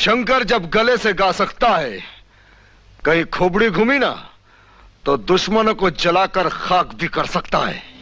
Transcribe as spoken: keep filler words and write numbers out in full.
शंकर जब गले से गा सकता है, कहीं खोपड़ी घूमी ना तो दुश्मनों को जलाकर खाक भी कर सकता है।